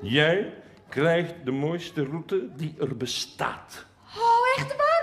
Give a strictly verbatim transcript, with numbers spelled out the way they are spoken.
Jij krijgt de mooiste route die er bestaat. Oh, echt waar?